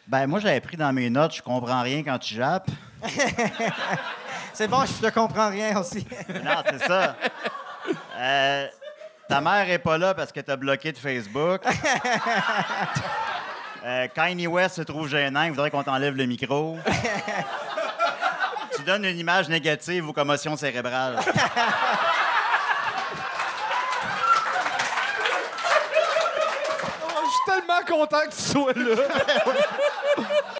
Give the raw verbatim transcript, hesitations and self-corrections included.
Ben, moi, j'avais pris dans mes notes, je comprends rien quand tu jappes. C'est bon, je te comprends rien aussi. Non, c'est ça. Euh, ta mère est pas là parce que t'as bloqué de Facebook. euh, Kanye West se trouve gênant, il voudrait qu'on t'enlève le micro. Tu donnes une image négative aux commotions cérébrales. Je suis tellement content que tu sois là.